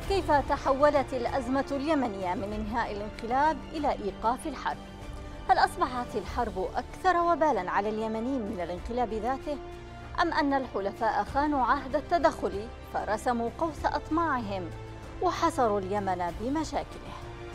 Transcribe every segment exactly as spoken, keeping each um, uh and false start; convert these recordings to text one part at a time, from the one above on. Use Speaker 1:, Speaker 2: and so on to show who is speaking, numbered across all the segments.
Speaker 1: كيف تحولت الأزمة اليمنية من إنهاء الانقلاب إلى إيقاف الحرب؟ هل أصبحت الحرب أكثر وبالاً على اليمنيين من الانقلاب ذاته؟ أم أن الحلفاء خانوا عهد التدخل فرسموا قوس أطماعهم وحصروا اليمن بمشاكله؟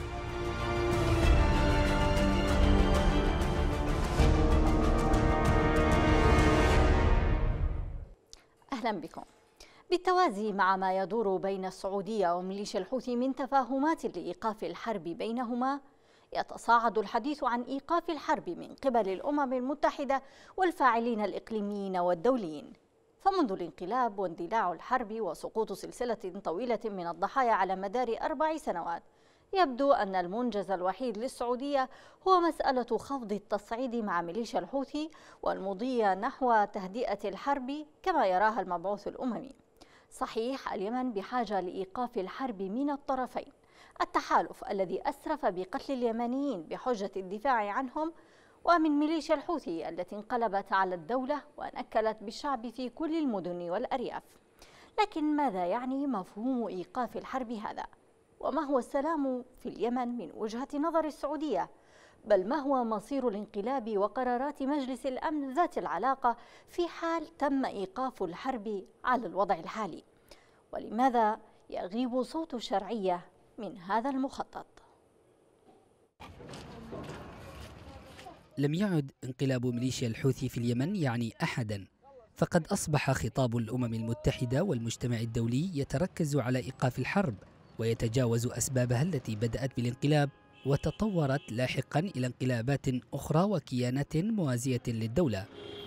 Speaker 1: أهلاً بكم. بالتوازي مع ما يدور بين السعودية وميليشيا الحوثي من تفاهمات لإيقاف الحرب بينهما، يتصاعد الحديث عن إيقاف الحرب من قبل الأمم المتحدة والفاعلين الإقليميين والدوليين. فمنذ الانقلاب واندلاع الحرب وسقوط سلسلة طويلة من الضحايا على مدار أربع سنوات، يبدو أن المنجز الوحيد للسعودية هو مسألة خفض التصعيد مع ميليشيا الحوثي والمضي نحو تهدئة الحرب كما يراها المبعوث الأممي. صحيح، اليمن بحاجة لإيقاف الحرب من الطرفين، التحالف الذي أسرف بقتل اليمنيين بحجة الدفاع عنهم، ومن ميليشيا الحوثي التي انقلبت على الدولة ونكلت بالشعب في كل المدن والأرياف. لكن ماذا يعني مفهوم إيقاف الحرب هذا؟ وما هو السلام في اليمن من وجهة نظر السعودية؟ بل ما هو مصير الانقلاب وقرارات مجلس الأمن ذات العلاقة في حال تم إيقاف الحرب على الوضع الحالي؟ ولماذا يغيب صوت الشرعية من هذا المخطط؟
Speaker 2: لم يعد انقلاب ميليشيا الحوثي في اليمن يعني أحدا، فقد أصبح خطاب الأمم المتحدة والمجتمع الدولي يتركز على إيقاف الحرب ويتجاوز أسبابها التي بدأت بالانقلاب وتطورت لاحقا إلى انقلابات أخرى وكيانات موازية للدولة.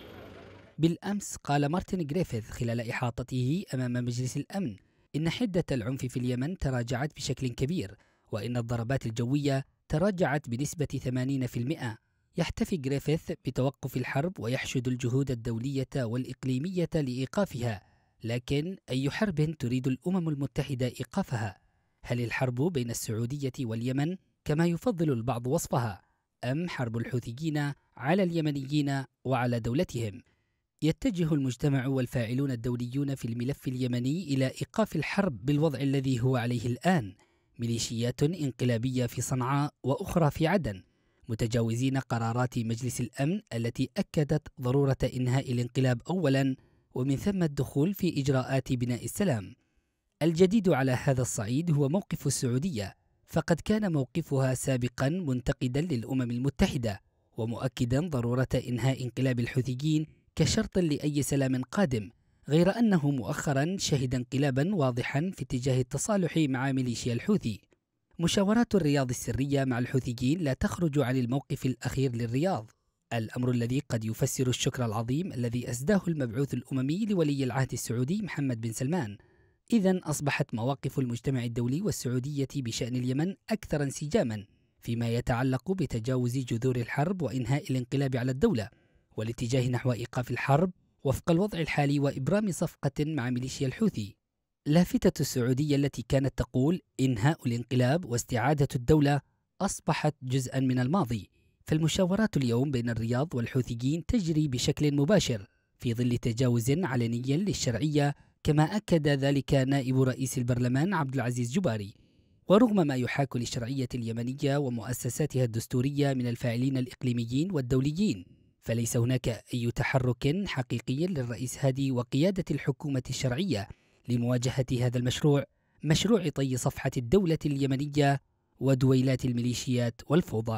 Speaker 2: بالأمس قال مارتن غريفيث خلال إحاطته أمام مجلس الأمن إن حدة العنف في اليمن تراجعت بشكل كبير، وإن الضربات الجوية تراجعت بنسبة ثمانين بالمئة. يحتفي غريفيث بتوقف الحرب ويحشد الجهود الدولية والإقليمية لإيقافها، لكن أي حرب تريد الأمم المتحدة إيقافها؟ هل الحرب بين السعودية واليمن كما يفضل البعض وصفها، أم حرب الحوثيين على اليمنيين وعلى دولتهم؟ يتجه المجتمع والفاعلون الدوليون في الملف اليمني إلى إيقاف الحرب بالوضع الذي هو عليه الآن، ميليشيات انقلابية في صنعاء وأخرى في عدن، متجاوزين قرارات مجلس الأمن التي أكدت ضرورة إنهاء الانقلاب أولا، ومن ثم الدخول في إجراءات بناء السلام. الجديد على هذا الصعيد هو موقف السعودية، فقد كان موقفها سابقا منتقدا للأمم المتحدة ومؤكدا ضرورة إنهاء انقلاب الحوثيين كشرط لأي سلام قادم، غير أنه مؤخرا شهد انقلابا واضحا في اتجاه التصالح مع ميليشيا الحوثي. مشاورات الرياض السرية مع الحوثيين لا تخرج عن الموقف الأخير للرياض، الأمر الذي قد يفسر الشكر العظيم الذي أسداه المبعوث الأممي لولي العهد السعودي محمد بن سلمان. إذن أصبحت مواقف المجتمع الدولي والسعودية بشأن اليمن أكثر انسجاما فيما يتعلق بتجاوز جذور الحرب وإنهاء الانقلاب على الدولة، والاتجاه نحو إيقاف الحرب وفق الوضع الحالي وإبرام صفقة مع ميليشيا الحوثي. لافتة السعودية التي كانت تقول إنهاء الانقلاب واستعادة الدولة أصبحت جزءا من الماضي، فالمشاورات اليوم بين الرياض والحوثيين تجري بشكل مباشر في ظل تجاوز علني للشرعية، كما أكد ذلك نائب رئيس البرلمان عبد العزيز جباري. ورغم ما يحاك للشرعية اليمنية ومؤسساتها الدستورية من الفاعلين الإقليميين والدوليين، فليس هناك أي تحرك حقيقي للرئيس هادي وقيادة الحكومة الشرعية لمواجهة هذا المشروع، مشروع طي صفحة الدولة اليمنية ودويلات الميليشيات والفوضى.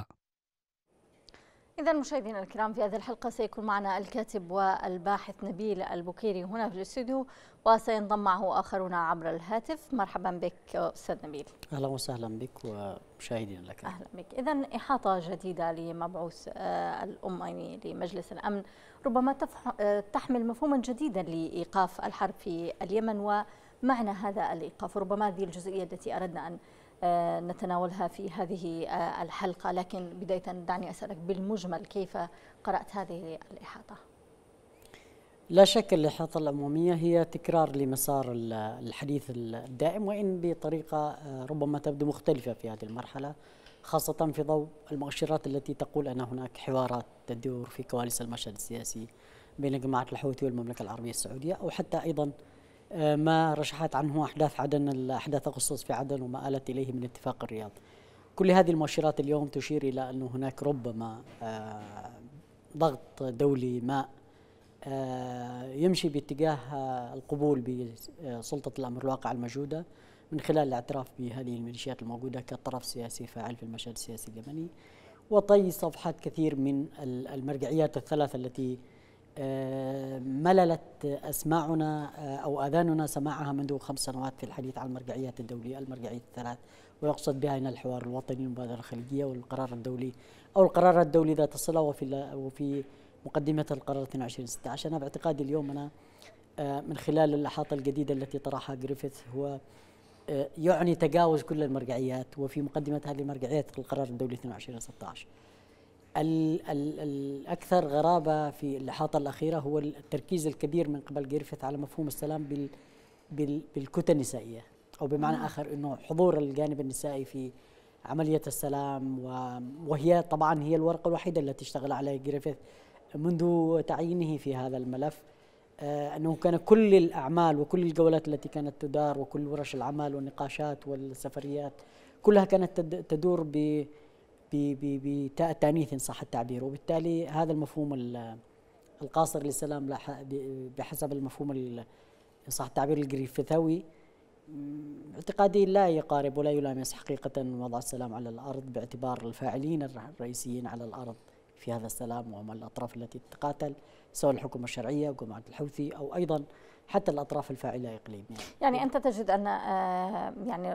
Speaker 1: إذا مشاهدينا الكرام، في هذه الحلقة سيكون معنا الكاتب والباحث نبيل البكيري هنا في الاستوديو، وسينضم معه آخرون عبر الهاتف. مرحبا بك أستاذ نبيل.
Speaker 3: أهلا وسهلا بك ومشاهدينا لك.
Speaker 1: أهلا بك. إذا إحاطة جديدة لمبعوث الأممي لمجلس الأمن ربما تحمل مفهوما جديدا لإيقاف الحرب في اليمن ومعنى هذا الإيقاف، ربما هذه الجزئية التي أردنا أن نتناولها في هذه الحلقة. لكن بداية دعني أسألك بالمجمل، كيف قرأت هذه الإحاطة؟
Speaker 3: لا شك الإحاطة العمومية هي تكرار لمسار الحديث الدائم، وإن بطريقة ربما تبدو مختلفة في هذه المرحلة، خاصة في ضوء المؤشرات التي تقول أن هناك حوارات تدور في كواليس المشهد السياسي بين جماعة الحوثي والمملكة العربية السعودية، أو حتى أيضا ما رشحت عنه أحداث عدن، أحداث أغسطس في عدن وما آلت إليه من اتفاق الرياض. كل هذه المؤشرات اليوم تشير إلى أن هناك ربما ضغط دولي ما يمشي باتجاه القبول بسلطة الأمر الواقع الموجودة من خلال الاعتراف بهذه الميليشيات الموجودة كطرف سياسي فاعل في المشهد السياسي اليمني، وطي صفحات كثير من المرجعيات الثلاثة التي مللت أسماعنا أو آذاننا سماعها منذ خمس سنوات في الحديث عن المرجعيات الدولية، المرجعية الثلاث، ويقصد بها هنا الحوار الوطني والمبادرة الخليجية والقرار الدولي أو القرار الدولي ذات الصلة، وفي وفي مقدمة القرار اثنين وعشرين ستة عشر. أنا باعتقادي اليوم أنا من خلال الإحاطة الجديدة التي طرحها جريفيث هو يعني تجاوز كل المرجعيات، وفي مقدمة هذه المرجعيات القرار الدولي اثنين وعشرين ستة عشر. الأكثر غرابة في الإحاطة الأخيرة هو التركيز الكبير من قبل جريفيث على مفهوم السلام بال بال بالكتل النسائية، أو بمعنى آخر أنه حضور الجانب النسائي في عملية السلام، وهي طبعا هي الورقة الوحيدة التي اشتغل عليها جريفيث منذ تعيينه في هذا الملف. آه أنه كان كل الأعمال وكل الجولات التي كانت تدار وكل ورش العمل والنقاشات والسفريات كلها كانت تدور ب بتاء تانيث إن صح التعبير، وبالتالي هذا المفهوم القاصر للسلام بحسب المفهوم إن صح التعبير الجريفيثاوي اعتقادي لا يقارب ولا يلامس حقيقة وضع السلام على الأرض، باعتبار الفاعلين الرئيسيين على الأرض في هذا السلام وهم الأطراف التي تتقاتل، سواء الحكومة الشرعية وجماعة الحوثي أو أيضا حتى الأطراف الفاعلة إقليميا.
Speaker 1: يعني أنت تجد أن يعني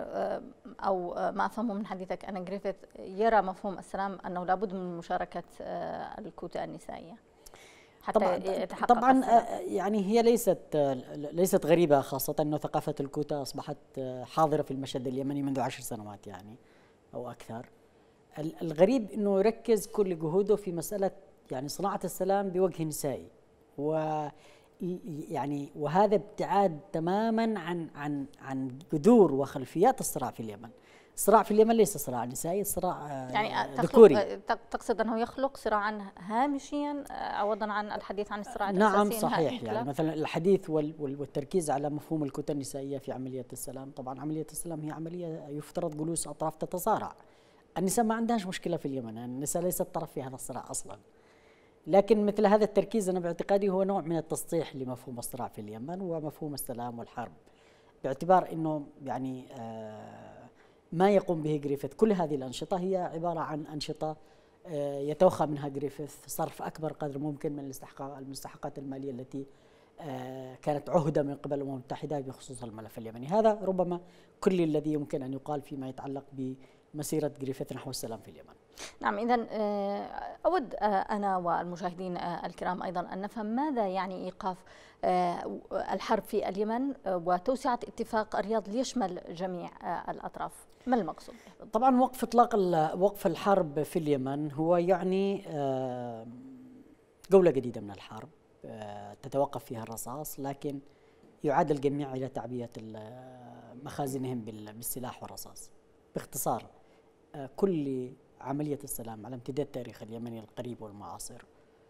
Speaker 1: أو ما أفهمه من حديثك أن جريفيث يرى مفهوم السلام أنه لابد من مشاركة الكوتا النسائية حتى
Speaker 3: طبعا
Speaker 1: يتحقق
Speaker 3: طبعا
Speaker 1: السلام.
Speaker 3: يعني هي ليست ليست غريبة، خاصة أنه ثقافة الكوتا أصبحت حاضرة في المشهد اليمني منذ عشر سنوات يعني أو أكثر. الغريب أنه يركز كل جهوده في مسألة يعني صناعة السلام بوجه نسائي، و يعني وهذا ابتعاد تماما عن عن عن جذور وخلفيات الصراع في اليمن. الصراع في اليمن ليس صراع نسائي، صراع يعني ذكوري.
Speaker 1: تقصد انه يخلق صراعا هامشيا عوضا عن الحديث عن الصراع
Speaker 3: الاساسي؟ نعم
Speaker 1: صحيح.
Speaker 3: يعني مثلا الحديث والتركيز على مفهوم الكتل النسائيه في عمليه السلام، طبعا عمليه السلام هي عمليه يفترض جلوس اطراف تتصارع. النساء ما عندهاش مشكله في اليمن، النساء ليست طرف في هذا الصراع اصلا. لكن مثل هذا التركيز أنا باعتقادي هو نوع من التسطيح لمفهوم الصراع في اليمن ومفهوم السلام والحرب، باعتبار أنه يعني آه ما يقوم به جريفيث كل هذه الأنشطة هي عبارة عن أنشطة آه يتوخى منها جريفيث صرف أكبر قدر ممكن من المستحقات المالية التي آه كانت عهدة من قبل الأمم المتحدة بخصوص الملف اليمني. هذا ربما كل الذي يمكن أن يقال فيما يتعلق بمسيرة جريفيث نحو السلام في اليمن.
Speaker 1: نعم، إذن أود أنا والمشاهدين الكرام أيضا أن نفهم ماذا يعني إيقاف الحرب في اليمن وتوسعة اتفاق الرياض ليشمل جميع الأطراف، ما المقصود؟
Speaker 3: طبعا وقف إطلاق وقف الحرب في اليمن هو يعني جولة جديدة من الحرب تتوقف فيها الرصاص، لكن يعاد الجميع إلى تعبئة مخازنهم بالسلاح والرصاص. باختصار كل عملية السلام على امتداد تاريخ اليمني القريب والمعاصر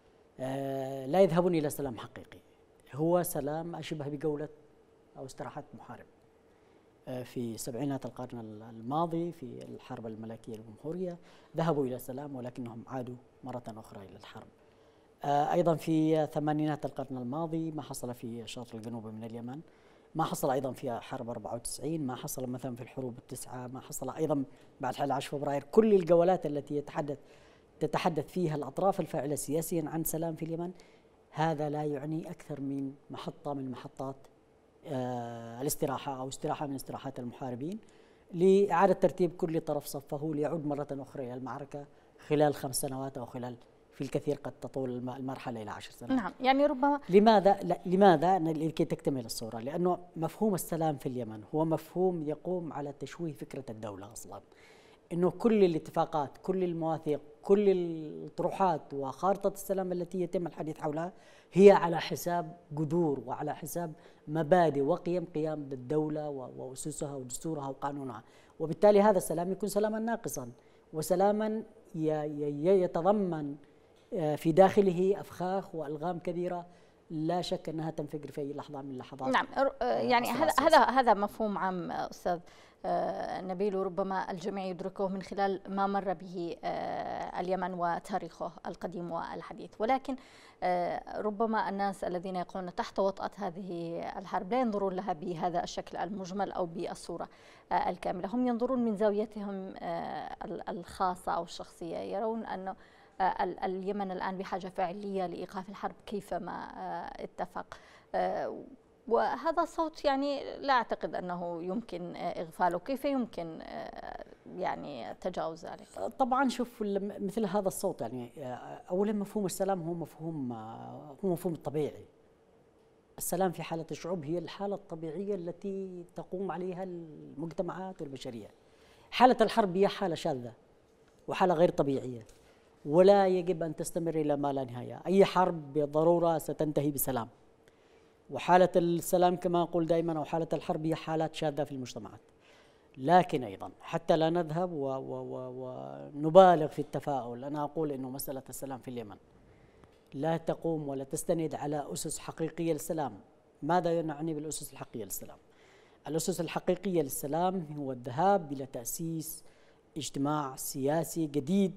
Speaker 3: آه لا يذهبون إلى سلام حقيقي، هو سلام أشبه بجولة أو استراحة محارب. آه في سبعينات القرن الماضي في الحرب الملكية الجمهورية ذهبوا إلى سلام ولكنهم عادوا مرة أخرى إلى الحرب. آه أيضا في ثمانينات القرن الماضي ما حصل في الشاطئ الجنوبي من اليمن، ما حصل أيضا في حرب أربعة وتسعين، ما حصل مثلا في الحروب التسعة، ما حصل أيضا بعد أحد عشر فبراير. كل الجولات التي يتحدث تتحدث فيها الأطراف الفاعلة سياسيا عن سلام في اليمن، هذا لا يعني أكثر من محطة من محطات آه الاستراحة أو استراحة من استراحات المحاربين لإعادة ترتيب كل طرف صفه ليعود مرة أخرى إلى المعركة خلال خمس سنوات أو خلال في الكثير قد تطول المرحلة إلى عشر سنوات.
Speaker 1: نعم، يعني ربما
Speaker 3: لماذا لماذا لكي تكتمل الصورة؟ لأنه مفهوم السلام في اليمن هو مفهوم يقوم على تشويه فكرة الدولة أصلا. إنه كل الاتفاقات، كل المواثيق، كل الطروحات وخارطة السلام التي يتم الحديث حولها هي على حساب جذور وعلى حساب مبادئ وقيم قيام الدولة وأسسها ودستورها وقانونها، وبالتالي هذا السلام يكون سلاما ناقصا وسلاما يتضمن في داخله أفخاخ وألغام كبيرة لا شك أنها تنفجر في أي لحظة من اللحظات.
Speaker 1: نعم، يعني هذا هذا هذا مفهوم عام أستاذ نبيل، وربما الجميع يدركه من خلال ما مر به اليمن وتاريخه القديم والحديث، ولكن ربما الناس الذين يقعون تحت وطأة هذه الحرب لا ينظرون لها بهذا الشكل المجمل أو بالصورة الكاملة، هم ينظرون من زاويتهم الخاصة أو الشخصية، يرون أن اليمن الآن بحاجة فعلية لإيقاف الحرب كيفما اتفق، وهذا صوت يعني لا أعتقد أنه يمكن إغفاله. كيف يمكن يعني تجاوز ذلك؟
Speaker 3: طبعا شوف مثل هذا الصوت، يعني أولا مفهوم السلام هو مفهوم هو مفهوم الطبيعي. السلام في حالة الشعوب هي الحالة الطبيعية التي تقوم عليها المجتمعات والبشرية. حالة الحرب هي حالة شاذة وحالة غير طبيعية، ولا يجب أن تستمر إلى ما لا نهاية. أي حرب بالضرورة ستنتهي بسلام، وحالة السلام كما أقول دائما أو حالة الحرب هي حالات شاذة في المجتمعات. لكن أيضا حتى لا نذهب ونبالغ في التفاؤل، أنا أقول أنه مسألة السلام في اليمن لا تقوم ولا تستند على أسس حقيقية للسلام. ماذا نعني بالأسس الحقيقية للسلام؟ الأسس الحقيقية للسلام هو الذهاب إلى تأسيس اجتماع سياسي جديد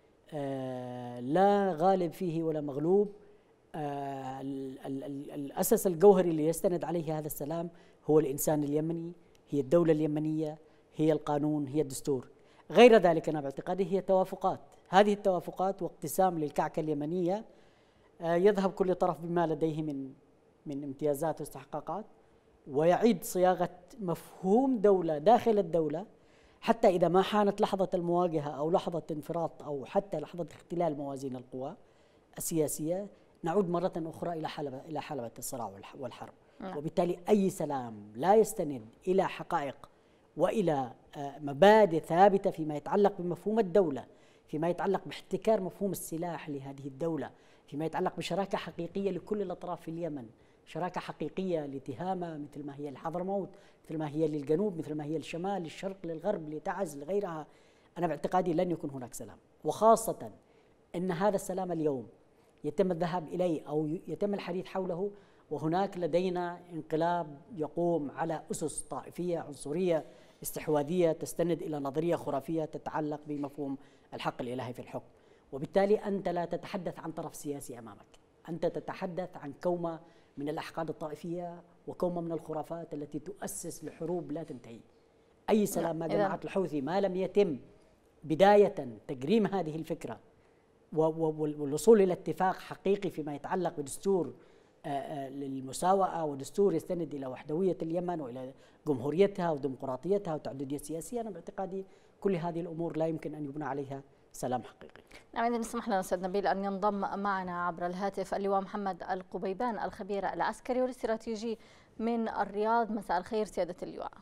Speaker 3: آه لا غالب فيه ولا مغلوب. آه الأساس الجوهري اللي يستند عليه هذا السلام هو الإنسان اليمني، هي الدولة اليمنية، هي القانون، هي الدستور. غير ذلك أنا باعتقادي هي توافقات. هذه التوافقات واقتسام للكعكة اليمنية آه يذهب كل طرف بما لديه من من امتيازات واستحقاقات، ويعيد صياغة مفهوم دولة داخل الدولة، حتى إذا ما حانت لحظة المواجهة أو لحظة انفراط أو حتى لحظة اختلال موازين القوى السياسية نعود مرة أخرى إلى حلبة إلى حلبة الصراع والحرب. وبالتالي أي سلام لا يستند إلى حقائق وإلى مبادئ ثابتة فيما يتعلق بمفهوم الدولة، فيما يتعلق باحتكار مفهوم السلاح لهذه الدولة، فيما يتعلق بشراكة حقيقية لكل الأطراف في اليمن، شراكة حقيقية لتهامة مثل ما هي لحضرموت، مثل ما هي للجنوب، مثل ما هي للشمال، للشرق، للغرب، لتعز، لغيرها. أنا باعتقادي لن يكون هناك سلام، وخاصة أن هذا السلام اليوم يتم الذهاب إليه أو يتم الحديث حوله وهناك لدينا انقلاب يقوم على أسس طائفية عنصرية استحواذية تستند إلى نظرية خرافية تتعلق بمفهوم الحق الإلهي في الحكم. وبالتالي أنت لا تتحدث عن طرف سياسي أمامك، أنت تتحدث عن كومة من الأحقاد الطائفية وكومة من الخرافات التي تؤسس لحروب لا تنتهي. أي سلام مع جماعة الحوثي ما لم يتم بداية تجريم هذه الفكرة والوصول إلى اتفاق حقيقي فيما يتعلق بدستور للمساواة ودستور يستند إلى وحدوية اليمن وإلى جمهوريتها وديمقراطيتها وتعددية سياسية، أنا باعتقادي كل هذه الأمور لا يمكن أن يبنى عليها سلام حقيقي.
Speaker 1: نعم، إذا نسمح لنا أستاذ نبيل أن ينضم معنا عبر الهاتف اللواء محمد القبيبان الخبير العسكري والاستراتيجي من الرياض. مساء الخير سيادة اللواء.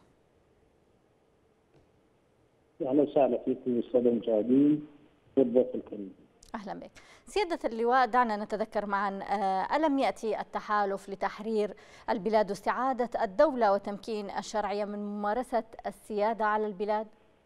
Speaker 4: أهلا وسهلا فيكم السادة المشاهدين والضيف الكريم.
Speaker 1: أهلا بك سيادة اللواء. دعنا نتذكر معا، ألم يأتي التحالف لتحرير البلاد واستعادة الدولة وتمكين الشرعية من ممارسة السيادة على البلاد؟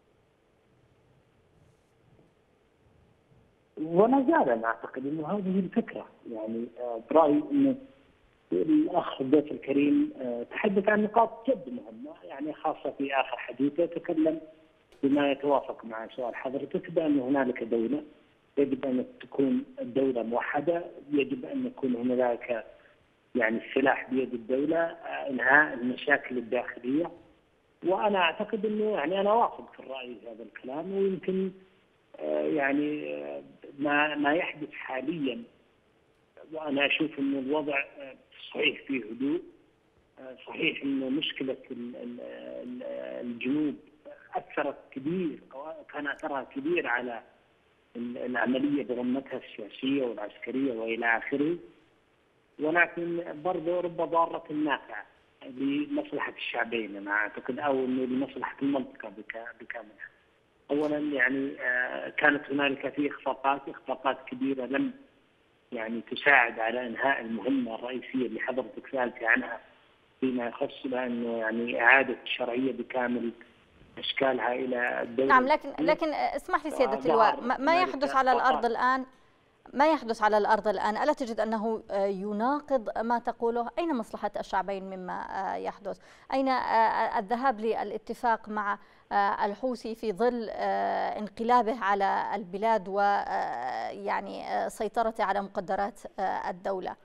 Speaker 4: ولا زال أنا أعتقد أنه هذه الفكرة، يعني برأيي أنه الأخ الضيف الكريم تحدث عن نقاط جد مهمة، يعني خاصة في آخر حديثه تكلم بما يتوافق مع سؤال حضرتك بأن هنالك دولة، يجب أن تكون الدولة موحدة، يجب أن يكون هناك يعني السلاح بيد الدولة، إنهاء المشاكل الداخلية. وأنا أعتقد أنه يعني أنا واثق في الرأي هذا الكلام، ويمكن يعني ما ما يحدث حاليا، وأنا أشوف أنه الوضع صحيح فيه هدوء، صحيح أنه مشكلة الجنوب أثرت كبير أو كان أثرها كبير على العملية برمتها السياسية والعسكرية وإلى آخره، ولكن برضه رب ضارة نافعة لمصلحة الشعبين أنا أعتقد، أو إنه لمصلحة المنطقة بكاملها. أولا يعني كانت هنالك في إخفاقات إخفاقات كبيرة لم يعني تساعد على إنهاء المهمة الرئيسية اللي حضرتك سألتي عنها فيما يخص بأنه يعني إعادة الشرعية بكامل أشكالها إلى الدولة.
Speaker 1: نعم، لكن لكن اسمح لي سيادة اللواء، ما يحدث على الأرض الآن ما يحدث على الأرض الآن ألا تجد أنه يناقض ما تقوله؟ أين مصلحة الشعبين مما يحدث؟ أين الذهاب للاتفاق مع الحوثي في ظل انقلابه على البلاد ويعني سيطرته على مقدرات الدولة؟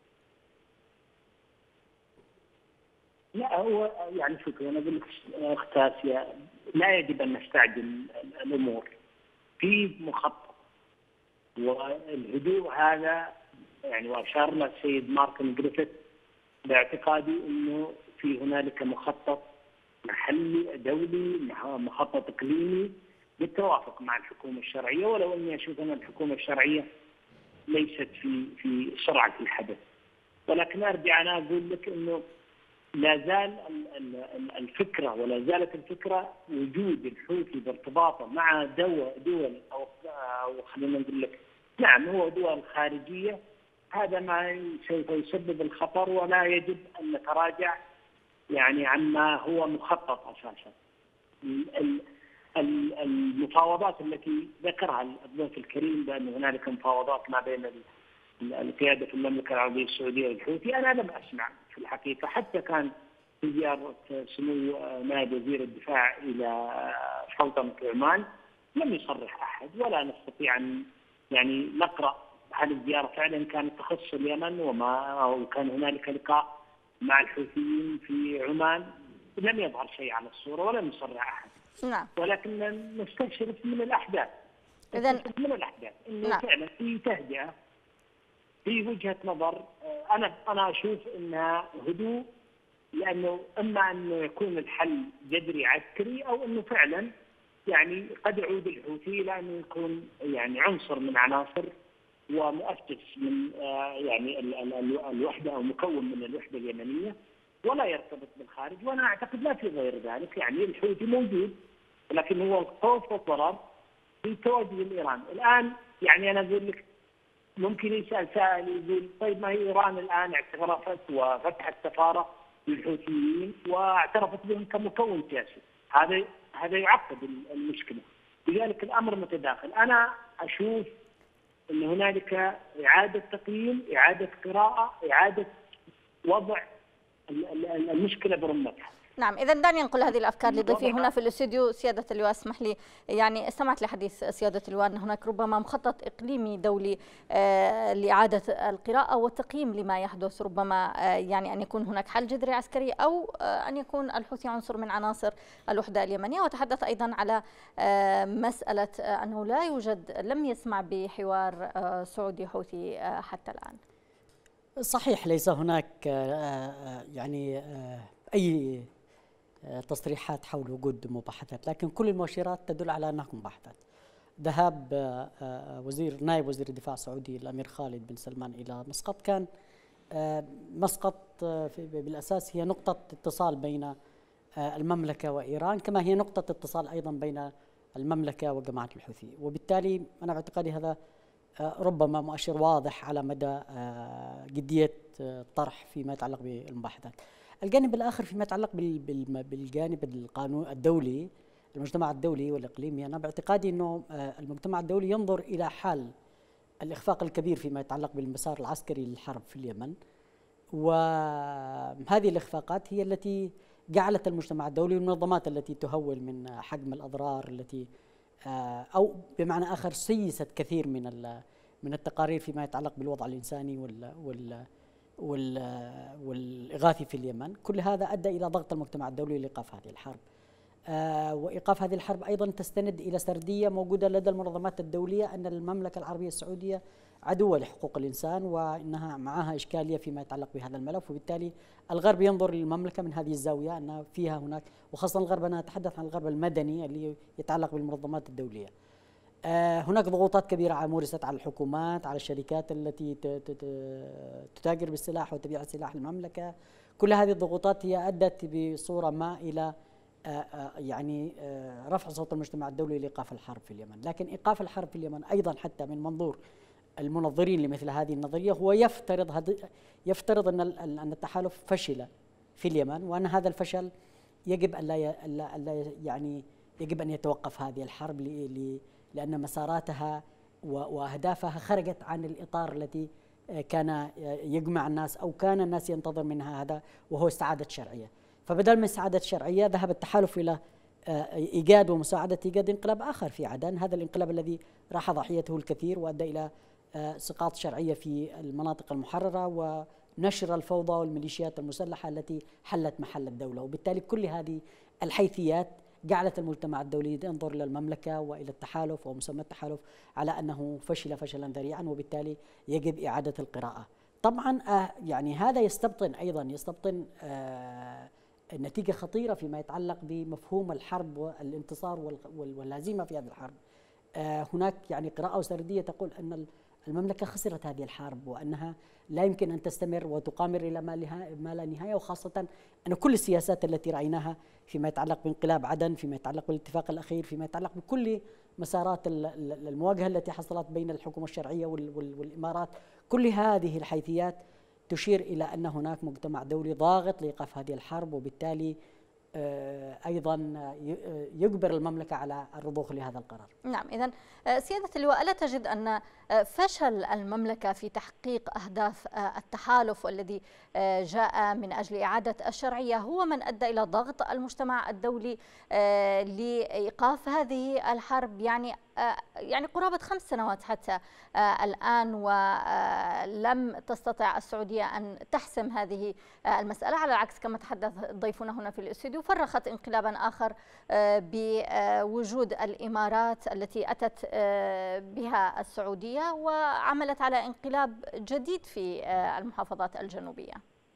Speaker 4: لا هو يعني شوفي انا اقول لك اخت آسيا، لا يجب ان نستعجل الامور، في مخطط والهدوء هذا يعني، واشار له السيد مارتن جريفيث باعتقادي انه في هنالك مخطط محلي دولي، مخطط اقليمي بالتوافق مع الحكومه الشرعيه، ولو اني اشوف ان الحكومه الشرعيه ليست في في سرعه الحدث، ولكن ارجع انا اقول لك انه لا زال الفكره ولا زالت الفكره وجود الحوثي بارتباطه مع دول دول او او خلينا نقول لك نعم هو دول خارجيه، هذا ما سوف يسبب الخطر، ولا يجب ان نتراجع يعني عما هو مخطط اساسا. المفاوضات التي ذكرها الضيف الكريم بان هنالك مفاوضات ما بين القياده في المملكه العربيه السعوديه والحوثي، انا لم اسمع في الحقيقه، حتى كان في زياره سمو نائب وزير الدفاع الى سلطنه عمان لم يصرح احد، ولا نستطيع ان يعني نقرا هل الزياره فعلا كانت تخص اليمن وما او كان هنالك لقاء مع الحوثيين في عمان، لم يظهر شيء على الصوره ولم يصرح احد.
Speaker 1: نعم.
Speaker 4: ولكن نستشرف من الاحداث. اذا من الاحداث انه نعم. فعلا في تهدئه، في وجهه نظر، انا انا اشوف انها هدوء، لانه اما انه يكون الحل جذري عسكري او انه فعلا يعني قد يعود الحوثي الى انه يكون يعني عنصر من عناصر ومؤسس من يعني الوحده او مكون من الوحده اليمنيه ولا يرتبط بالخارج، وانا اعتقد لا في غير ذلك، يعني الحوثي موجود ولكن هو الخوف والضرر في تواجد الايران. الان يعني انا اقول لك ممكن يسال سائل يقول طيب ما هي ايران الان اعترفت وفتحت سفاره للحوثيين واعترفت بهم كمكون سياسي، هذا هذا يعقد المشكله، لذلك الامر متداخل. انا اشوف ان هنالك اعاده تقييم، اعاده قراءه، اعاده وضع المشكله برمتها.
Speaker 1: نعم، إذا دعني أنقل هذه الأفكار لضيفي هنا في الاستوديو. سيادة اللواء اسمح لي، يعني استمعت لحديث سيادة اللواء أن هناك ربما مخطط إقليمي دولي آه لإعادة القراءة والتقييم لما يحدث، ربما آه يعني أن يكون هناك حل جذري عسكري أو آه أن يكون الحوثي عنصر من عناصر الوحدة اليمنية. وتحدث أيضا على آه مسألة آه أنه لا يوجد، لم يسمع بحوار آه سعودي حوثي آه حتى الآن.
Speaker 3: صحيح، ليس هناك يعني أي تصريحات حول وجود مباحثات، لكن كل المؤشرات تدل على أنها مباحثات. ذهاب وزير نائب وزير الدفاع السعودي الأمير خالد بن سلمان إلى مسقط كان مسقط بالأساس هي نقطة اتصال بين المملكة وإيران، كما هي نقطة اتصال أيضا بين المملكة وجماعة الحوثي، وبالتالي أنا باعتقادي هذا ربما مؤشر واضح على مدى جدية الطرح فيما يتعلق بالمباحثات. الجانب الآخر فيما يتعلق بالجانب القانون الدولي، المجتمع الدولي والإقليمي، أنا باعتقادي أنه المجتمع الدولي ينظر إلى حال الإخفاق الكبير فيما يتعلق بالمسار العسكري للحرب في اليمن، وهذه الإخفاقات هي التي جعلت المجتمع الدولي والمنظمات التي تهول من حجم الأضرار التي أو بمعنى آخر سيست كثير من من التقارير فيما يتعلق بالوضع الإنساني وال وال وال والإغاثي في اليمن. كل هذا أدى إلى ضغط المجتمع الدولي لإيقاف هذه الحرب، آه وإيقاف هذه الحرب أيضا تستند إلى سردية موجودة لدى المنظمات الدولية أن المملكة العربية السعودية عدوة لحقوق الإنسان وأنها معها إشكالية فيما يتعلق بهذا الملف، وبالتالي الغرب ينظر للمملكة من هذه الزاوية أن فيها هناك، وخاصة الغرب، أنا أتحدث عن الغرب المدني اللي يتعلق بالمنظمات الدولية، آه هناك ضغوطات كبيرة مورست على الحكومات، على الشركات التي تتاجر بالسلاح وتبيع سلاح المملكة. كل هذه الضغوطات هي أدت بصورة ما إلى آه آه يعني آه رفع صوت المجتمع الدولي لإيقاف الحرب في اليمن. لكن إيقاف الحرب في اليمن أيضا حتى من منظور المنظرين لمثل هذه النظرية هو يفترض يفترض أن أن التحالف فشل في اليمن، وأن هذا الفشل يجب أن لا يعني يجب أن يتوقف هذه الحرب لأن مساراتها وأهدافها خرجت عن الإطار الذي كان يجمع الناس أو كان الناس ينتظر منها هذا، وهو استعادة شرعية. فبدل من استعادة شرعية ذهب التحالف إلى إيجاد ومساعدة إيجاد انقلاب آخر في عدن، هذا الانقلاب الذي راح ضحيته الكثير وأدى إلى سقاط شرعية في المناطق المحررة ونشر الفوضى والميليشيات المسلحة التي حلت محل الدولة. وبالتالي كل هذه الحيثيات جعلت المجتمع الدولي ينظر إلى المملكة وإلى التحالف ومسمى التحالف على أنه فشل فشلا ذريعا، وبالتالي يجب إعادة القراءة. طبعا يعني هذا يستبطن أيضا يستبطن نتيجة خطيرة فيما يتعلق بمفهوم الحرب والانتصار والهزيمة في هذه الحرب. هناك يعني قراءة وسردية تقول أن المملكة خسرت هذه الحرب وأنها لا يمكن أن تستمر وتقامر إلى ما لا نهاية، وخاصة أن كل السياسات التي رأيناها فيما يتعلق بانقلاب عدن، فيما يتعلق بالاتفاق الأخير، فيما يتعلق بكل مسارات المواجهة التي حصلت بين الحكومة الشرعية والإمارات، كل هذه الحيثيات تشير إلى أن هناك مجتمع دولي ضاغط لإيقاف هذه الحرب، وبالتالي أيضا يجبر المملكة على الرضوخ لهذا القرار.
Speaker 1: نعم، إذن سيادة اللواء، ألا تجد أن فشل المملكة في تحقيق أهداف التحالف والذي جاء من أجل إعادة الشرعية هو من أدى إلى ضغط المجتمع الدولي لإيقاف هذه الحرب؟ يعني يعني قرابة خمس سنوات حتى الآن ولم تستطع السعودية أن تحسم هذه المسألة، على العكس كما تحدث ضيفنا هنا في الاستوديو فرخت انقلابا آخر بوجود الإمارات التي أتت بها السعودية وعملت على انقلاب جديد في المحافظات الجنوبية.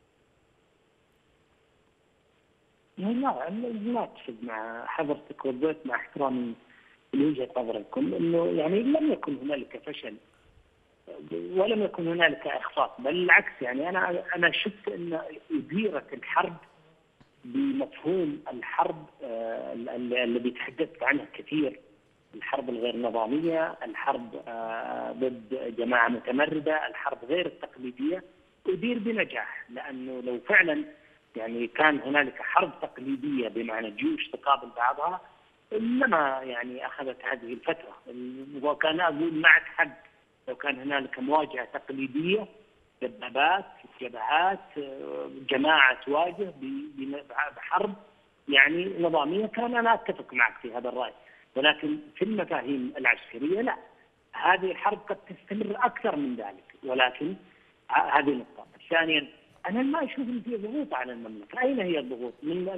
Speaker 4: لا لا أتفق مع حضرتك والضيف، مع احترامي لوجهة نظركم، انه يعني لم يكن هنالك فشل ولم يكن هنالك اخفاق، بل العكس. يعني انا انا شفت ان اديرت الحرب بمفهوم الحرب آه الذي تحدثت عنه كثير، الحرب الغير نظامية، الحرب آه ضد جماعة متمردة، الحرب غير التقليدية، أدير بنجاح. لأنه لو فعلا يعني كان هنالك حرب تقليدية بمعنى جيوش تقابل بعضها لما يعني أخذت هذه الفترة. وكان أقول معك حق، لو كان هنالك مواجهة تقليدية، دبابات، جبهات، جماعة تواجه بحرب يعني نظامية، كان أنا أتفق معك في هذا الرأي. ولكن في المفاهيم العسكرية لا، هذه الحرب قد تستمر أكثر من ذلك. ولكن هذه نقطة. ثانيا، أنا ما أشوف أن في ضغوط على المملكة. أين هي الضغوط؟ من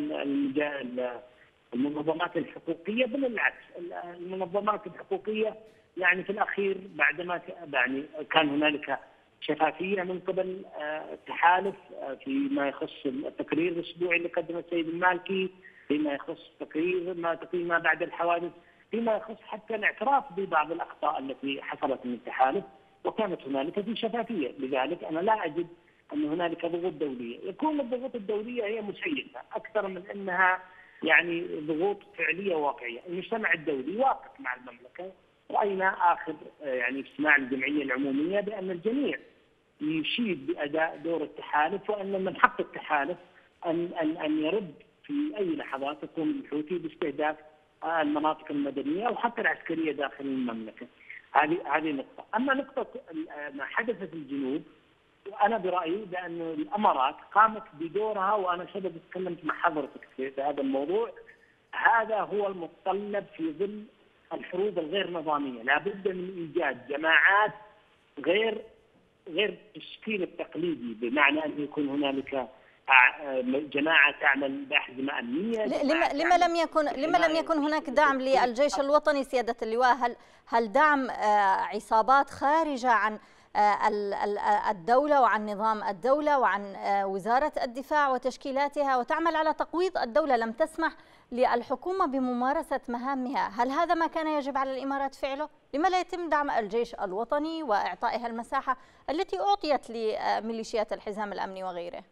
Speaker 4: المنظمات الحقوقية؟ بل العكس، المنظمات الحقوقية يعني في الأخير بعدما يعني كان هنالك شفافية من قبل التحالف فيما يخص التقرير الأسبوعي اللي قدمه السيد المالكي، فيما يخص تقرير ما تقرير ما بعد الحوادث، فيما يخص حتى الاعتراف ببعض الأخطاء التي حصلت من التحالف، وكانت هنالك في شفافية. لذلك أنا لا أجد أن هنالك ضغوط دولية. يكون الضغوط الدولية هي مسيسة أكثر من أنها يعني ضغوط فعلية واقعية. المجتمع الدولي واقف مع المملكة. رأينا آخر يعني اجتماع الجمعية العمومية بأن الجميع يشيد بأداء دور التحالف، وأن من حق التحالف أن أن أن يرد في أي لحظات يقوم الحوثي باستهداف المناطق المدنية أو حتى العسكرية داخل المملكة. هذه هذه نقطة. أما نقطة ما حدث في الجنوب، وأنا برأيي بأن الأمارات قامت بدورها، وأنا سبب تكلمت مع حضرتك في هذا الموضوع. هذا هو المتطلب في ظل الحروب الغير نظامية. لابد من إيجاد جماعات غير غير التشكيل التقليدي، بمعنى أن يكون هنالك جماعة تعمل بأحزمة أمنية.
Speaker 1: لما لما لم يكن لما لم يكن هناك دعم للجيش الوطني سيادة اللواء؟ هل هل دعم عصابات خارجة عن الدولة وعن نظام الدولة وعن وزارة الدفاع وتشكيلاتها وتعمل على تقويض الدولة لم تسمح للحكومة بممارسة مهامها؟ هل هذا ما كان يجب على الإمارات فعله؟ لما لا يتم دعم الجيش الوطني وإعطائها المساحة التي أعطيت لميليشيات الحزام الأمني وغيره؟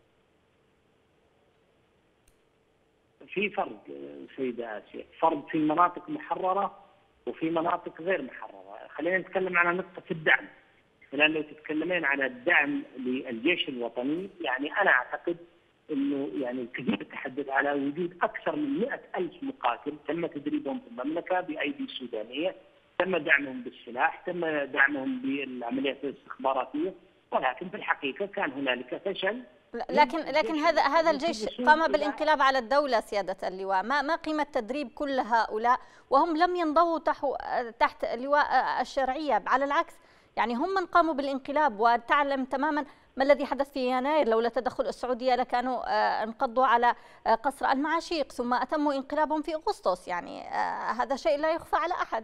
Speaker 4: في فرق سيدة آسيا، فرق في مناطق محررة وفي مناطق غير محررة. خلينا نتكلم على نقطة الدعم. لأن لو تتكلمين على الدعم للجيش الوطني، يعني أنا أعتقد أنه يعني كثير تحدث على وجود أكثر من مئة ألف مقاتل تم تدريبهم في المملكة بأيدي سودانية، تم دعمهم بالسلاح، تم دعمهم بالعمليات الاستخباراتيه، ولكن في الحقيقه كان هنالك فشل.
Speaker 1: لكن لكن هذا هذا الجيش قام بالانقلاب على الدولة سيادة اللواء، ما ما قيمة تدريب كل هؤلاء وهم لم ينضووا تحت لواء الشرعية؟ على العكس يعني هم من قاموا بالانقلاب، وتعلم تماما ما الذي حدث في يناير. لولا تدخل السعودية لكانوا انقضوا على قصر المعاشيق، ثم أتموا انقلابهم في أغسطس. يعني هذا شيء لا يخفى على أحد.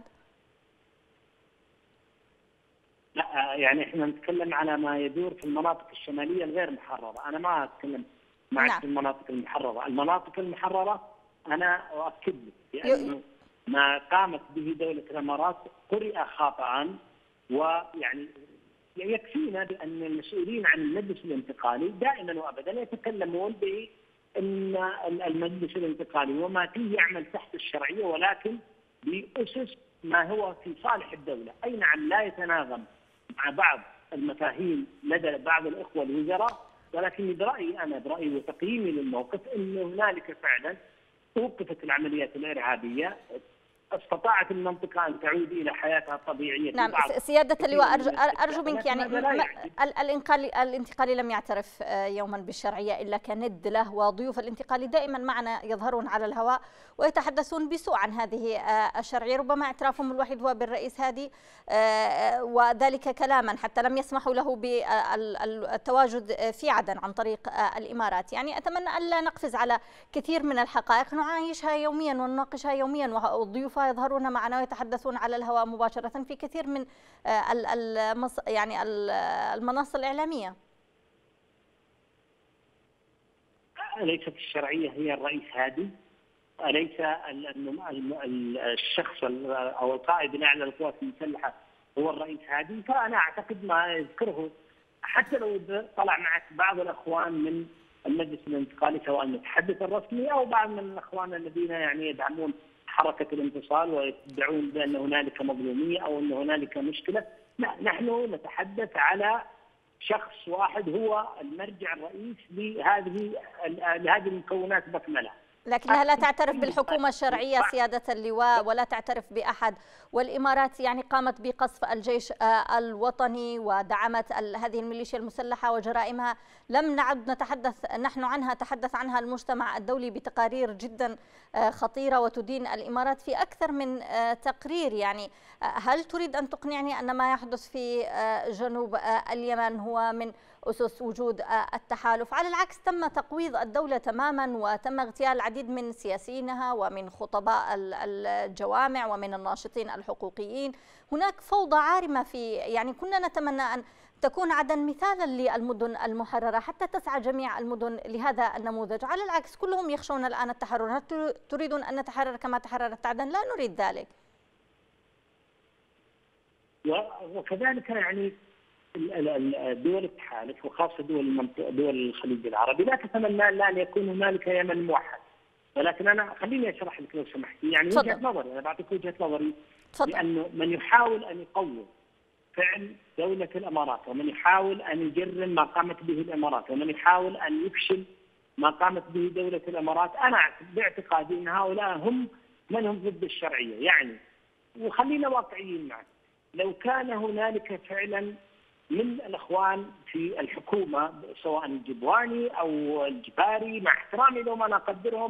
Speaker 4: لا يعني احنا نتكلم على ما يدور في المناطق الشماليه الغير محرره، انا ما اتكلم معك نعم. في المناطق المحرره، المناطق المحرره انا اؤكد لك بانه ما قامت به دوله الامارات قرئ خطأ، ويعني يكفينا بان المسؤولين عن المجلس الانتقالي دائما وابدا يتكلمون بان المجلس الانتقالي وما فيه يعمل تحت الشرعيه، ولكن باسس ما هو في صالح الدوله، اي نعم لا يتناغم مع بعض المفاهيم لدى بعض الاخوه الوزراء، ولكن برايي انا برايي وتقييمي للموقف ان هنالك فعلا اوقفت العمليات الارهابيه، استطاعت المنطقه ان تعود الى حياتها الطبيعيه.
Speaker 1: نعم سياده اللواء، ارجو ارجو منك يعني الانتقالي الانتقالي لم يعترف يوما بالشرعيه الا كند له، وضيوف الانتقالي دائما معنا يظهرون على الهواء ويتحدثون بسوء عن هذه الشرعيه، ربما اعترافهم الوحيد هو بالرئيس هادي، وذلك كلاما حتى لم يسمحوا له بالتواجد في عدن عن طريق الامارات. يعني اتمنى الا نقفز على كثير من الحقائق نعايشها يوميا ونناقشها يوميا، والضيوف يظهرون معنا ويتحدثون على الهواء مباشرة في كثير من يعني المنصة الإعلامية.
Speaker 4: أليست الشرعية هي الرئيس هادي؟ أليس الشخص أو القائد الأعلى للقوات المسلحة هو الرئيس هادي؟ فأنا أعتقد ما يذكره حتى لو طلع معك بعض الأخوان من المجلس الانتقالي سواء المتحدث الرسمي أو بعض من الأخوان الذين يعني يدعمون حركة الانفصال ويدعون بأن هنالك مظلومية أو أن هنالك مشكلة، لا، نحن نتحدث على شخص واحد هو المرجع الرئيس لهذه لهذه المكونات بكملها.
Speaker 1: لكنها لا تعترف بالحكومة الشرعية سيادة اللواء ولا تعترف بأحد، والإمارات يعني قامت بقصف الجيش الوطني ودعمت هذه الميليشيا المسلحة وجرائمها لم نعد نتحدث نحن عنها، تحدث عنها المجتمع الدولي بتقارير جدا خطيرة وتدين الإمارات في أكثر من تقرير. يعني هل تريد أن تقنعني أن ما يحدث في جنوب اليمن هو من أسس وجود التحالف؟ على العكس تم تقويض الدولة تماما وتم اغتيال العديد من سياسيينها ومن خطباء الجوامع ومن الناشطين الحقوقيين. هناك فوضى عارمة في يعني كنا نتمنى أن تكون عدن مثالا للمدن المحررة حتى تسعى جميع المدن لهذا النموذج. على العكس كلهم يخشون الآن التحرر. هل تريدون أن نتحرر كما تحررت عدن؟ لا نريد ذلك.
Speaker 4: وكذلك يعني دول التحالف وخاصة دول دول الخليج العربي لا تتمنى الا ان يكون هنالك يمن موحد، ولكن انا خليني اشرح لك لو سمحتي يعني
Speaker 1: فضل.
Speaker 4: وجهة نظري، انا بعطيك وجهة نظري لانه من يحاول ان يقوم فعل دولة الامارات ومن يحاول ان يجرم ما قامت به الامارات ومن يحاول ان يفشل ما قامت به دولة الامارات، انا باعتقادي ان هؤلاء هم من هم ضد الشرعية. يعني وخلينا واقعيين معك، لو كان هنالك فعلا من الاخوان في الحكومه سواء الجبواني او الجباري، مع احترامي لهم انا اقدرهم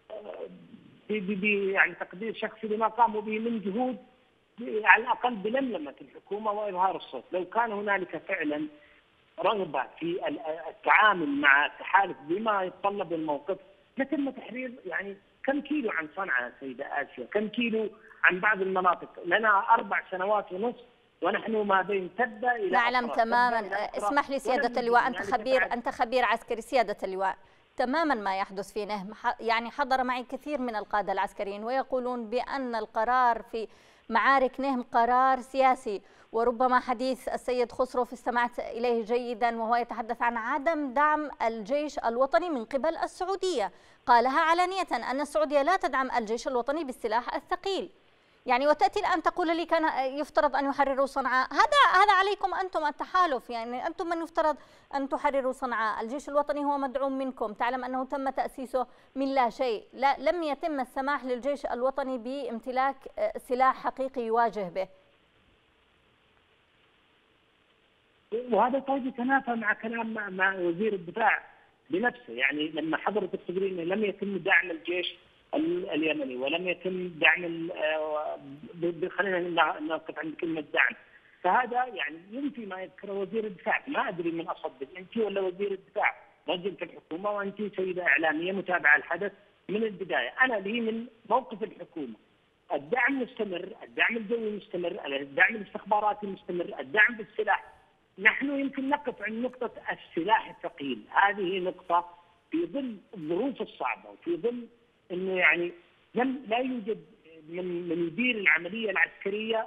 Speaker 4: ب يعني تقدير شخصي لما قاموا به من جهود على الاقل بلملمه الحكومه واظهار الصوت، لو كان هنالك فعلا رغبه في التعامل مع التحالف بما يتطلب الموقف لتم تحرير يعني كم كيلو عن صنعاء سيده اسيا، كم كيلو عن بعض المناطق، لنا اربع سنوات ونصف ونحن ما بين تبدا الى
Speaker 1: نعلم تماما. اسمح لي سياده اللواء، انت خبير انت خبير عسكري سياده اللواء، تماما ما يحدث في نهم يعني حضر معي كثير من القاده العسكريين ويقولون بان القرار في معارك نهم قرار سياسي، وربما حديث السيد خسروف استمعت اليه جيدا وهو يتحدث عن عدم دعم الجيش الوطني من قبل السعوديه، قالها علانيه ان السعوديه لا تدعم الجيش الوطني بالسلاح الثقيل. يعني وتأتي الآن تقول لي كان يفترض أن يحرروا صنعاء. هذا هذا عليكم أنتم التحالف، يعني أنتم من يفترض أن تحرروا صنعاء. الجيش الوطني هو مدعوم منكم، تعلم أنه تم تأسيسه من لا شيء، لا لم يتم السماح للجيش الوطني بامتلاك سلاح حقيقي يواجه به.
Speaker 4: وهذا طيب يتنافى مع كلام مع, مع وزير الدفاع بنفسه، يعني لما حضرتك تقولين انه لم يتم دعم الجيش اليمني ولم يتم دعم، خلينا نوقف عند كلمه دعم، فهذا يعني ينفي ما يذكره وزير الدفاع. ما ادري من اصدق، انت ولا وزير الدفاع؟ رجل في الحكومه وانت سيده اعلاميه متابعه الحدث من البدايه. انا لي من موقف الحكومه الدعم مستمر، الدعم الجوي مستمر، الدعم الاستخباراتي مستمر، الدعم بالسلاح. نحن يمكن نقف عند نقطة السلاح الثقيل، هذه نقطة في ظل الظروف الصعبة وفي ظل أنه يعني لم لا يوجد من من يدير العملية العسكرية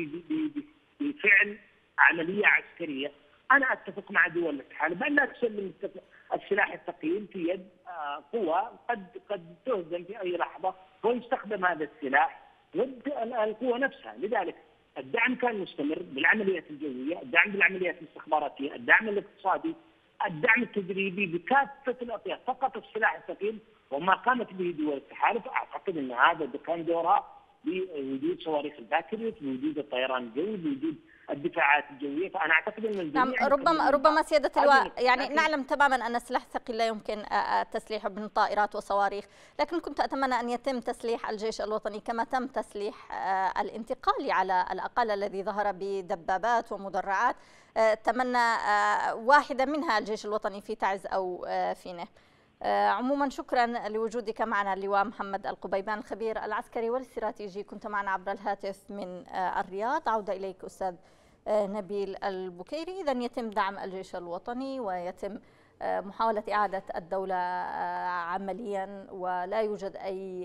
Speaker 4: بفعل عملية عسكرية. أنا أتفق مع دول الاتحاد بأن لا تسلم السلاح الثقيل في يد قوى قد قد تهزم في أي لحظة ويستخدم هذا السلاح ضد القوى نفسها. لذلك الدعم كان مستمر بالعمليات الجوية، الدعم بالعمليات الاستخباراتية، الدعم الاقتصادي، الدعم التدريبي بكافة الأطياف. فقط السلاح الثقيل وما قامت به دول التحالف أعتقد أن هذا كان دورها بوجود صواريخ الباكريوت، بوجود الطيران الجوي، بوجود الدفاعات الجويه. فانا اعتقد ان الجميع
Speaker 1: نعم ربما ربما سياده اللواء يعني نعلم تماما ان السلاح الثقيل لا يمكن تسليحه من طائرات وصواريخ، لكن كنت اتمنى ان يتم تسليح الجيش الوطني كما تم تسليح الانتقالي على الاقل الذي ظهر بدبابات ومدرعات. اتمنى واحده منها الجيش الوطني في تعز او فينه. عموما شكرا لوجودك معنا اللواء محمد القبيبان الخبير العسكري والاستراتيجي، كنت معنا عبر الهاتف من الرياض. عودة إليك أستاذ نبيل البكيري. إذن يتم دعم الجيش الوطني ويتم محاولة إعادة الدولة عمليا، ولا يوجد أي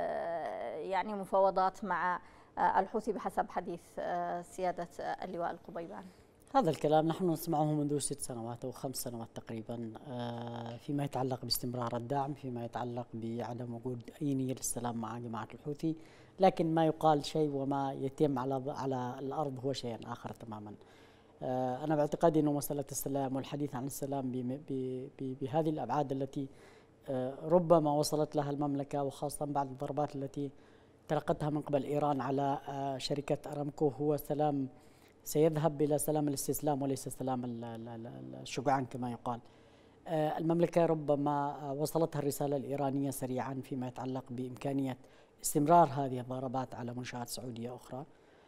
Speaker 1: يعني مفاوضات مع الحوثي بحسب حديث سيادة اللواء القبيبان.
Speaker 3: هذا الكلام نحن نسمعه منذ ست سنوات أو خمس سنوات تقريبا فيما يتعلق باستمرار الدعم، فيما يتعلق بعدم وجود أي نية للسلام مع جماعة الحوثي، لكن ما يقال شيء وما يتم على على الأرض هو شيء آخر تماما. أنا باعتقادي أنه مسألة السلام والحديث عن السلام بهذه الأبعاد التي ربما وصلت لها المملكة، وخاصة بعد الضربات التي تلقتها من قبل إيران على شركة أرامكو، هو سلام سيذهب إلى سلام الاستسلام وليس سلام الشجعان كما يقال. المملكة ربما وصلتها الرسالة الإيرانية سريعا فيما يتعلق بإمكانية استمرار هذه الضربات على منشآت سعودية أخرى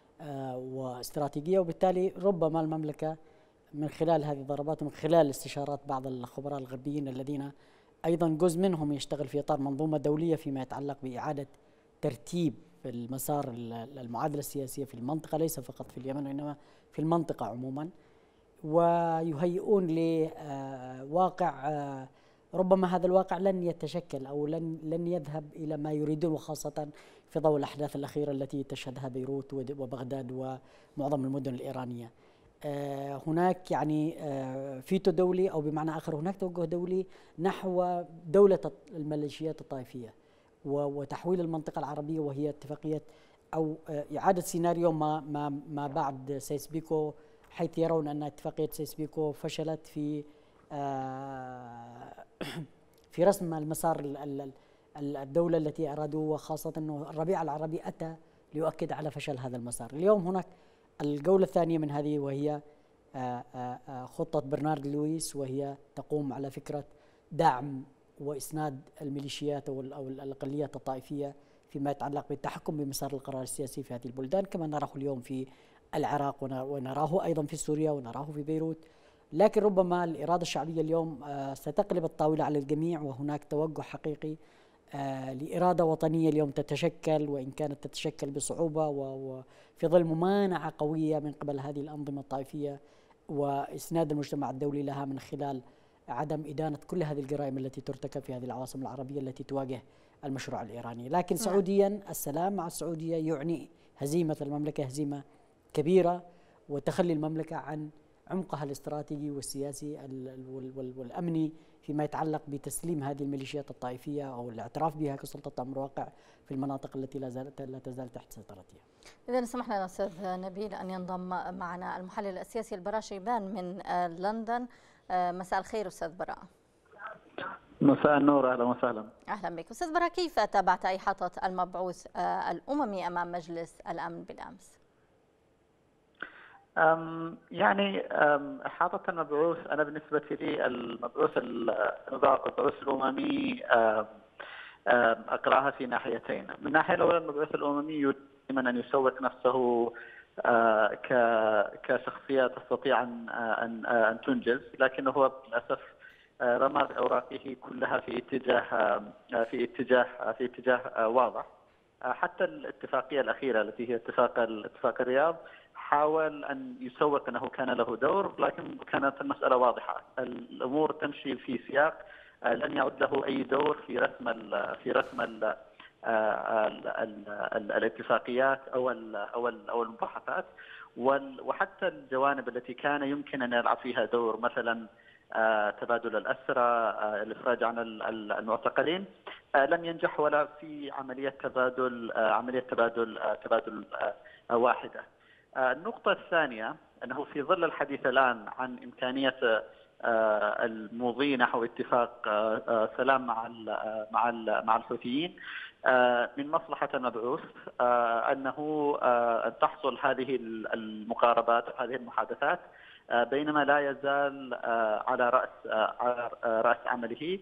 Speaker 3: واستراتيجية، وبالتالي ربما المملكة من خلال هذه الضربات ومن خلال استشارات بعض الخبراء الغربيين الذين أيضا جزء منهم يشتغل في إطار منظومة دولية فيما يتعلق بإعادة ترتيب المسار المعادلة السياسية في المنطقة، ليس فقط في اليمن وإنما في المنطقة عموما، ويهيئون لواقع ربما هذا الواقع لن يتشكل أو لن لن يذهب إلى ما يريدون، وخاصة في ضوء الأحداث الأخيرة التي تشهدها بيروت وبغداد ومعظم المدن الإيرانية. هناك يعني فيتو دولي أو بمعنى آخر هناك توجه دولي نحو دولة الميليشيات الطائفية وتحويل المنطقة العربية، وهي اتفاقية أو إعادة سيناريو ما ما ما بعد سيسبيكو، حيث يرون أن اتفاقية سيسبيكو فشلت في في رسم المسار الدولة التي أرادوه، وخاصة أنه الربيع العربي أتى ليؤكد على فشل هذا المسار. اليوم هناك الجولة الثانية من هذه وهي خطة برنارد لويس، وهي تقوم على فكرة دعم وإسناد الميليشيات أو الأقليات الطائفية فيما يتعلق بالتحكم بمسار القرار السياسي في هذه البلدان، كما نراه اليوم في العراق ونراه أيضا في سوريا ونراه في بيروت. لكن ربما الإرادة الشعبية اليوم ستقلب الطاولة على الجميع، وهناك توجه حقيقي لإرادة وطنية اليوم تتشكل، وإن كانت تتشكل بصعوبة وفي ظل ممانعة قوية من قبل هذه الأنظمة الطائفية وإسناد المجتمع الدولي لها من خلال عدم إدانة كل هذه الجرائم التي ترتكب في هذه العواصم العربية التي تواجه المشروع الإيراني. لكن سعوديا السلام مع السعودية يعني هزيمة المملكة، هزيمة كبيرة، وتخلي المملكة عن عمقها الاستراتيجي والسياسي والأمني فيما يتعلق بتسليم هذه الميليشيات الطائفية أو الاعتراف بها كسلطة أمر واقع في المناطق التي لا زالت لا تزال تحت سيطرتها.
Speaker 1: إذا سمح لنا أستاذ نبيل أن ينضم معنا المحلل السياسي البراء شيبان من لندن. مساء الخير أستاذ براء.
Speaker 5: مساء النور، أهلا وسهلا.
Speaker 1: أهلا بك أستاذ براء، كيف تابعت إحاطة المبعوث الأممي أمام مجلس الأمن بالأمس؟
Speaker 5: أم يعني أم إحاطة المبعوث، أنا بالنسبة لي المبعوث المبعوث الأممي أقرأها في ناحيتين. من الناحية الأولى المبعوث الأممي يريد أن يسوق نفسه كشخصية تستطيع أن أن أن تنجز، لكنه هو للأسف رمى أوراقه كلها في اتجاه في اتجاه في اتجاه واضح. حتى الاتفاقية الأخيرة التي هي اتفاق اتفاق الرياض حاول أن يسوق أنه كان له دور، لكن كانت المسألة واضحة، الأمور تمشي في سياق لن يعد له أي دور في رسم ال في رسم ال ال ال ال الاتفاقيات أو ال أو ال أو المباحثات، وحتى الجوانب التي كان يمكن أن يلعب فيها دور، مثلا تبادل الأسرى، الإفراج عن المعتقلين، لم ينجح ولا في عملية تبادل عملية تبادل تبادل واحدة. النقطة الثانية أنه في ظل الحديث الآن عن إمكانية المضي نحو اتفاق سلام مع مع مع الحوثيين، من مصلحة المبعوث أنه تحصل هذه المقاربات وهذه المحادثات، بينما لا يزال على رأس على رأس عمله.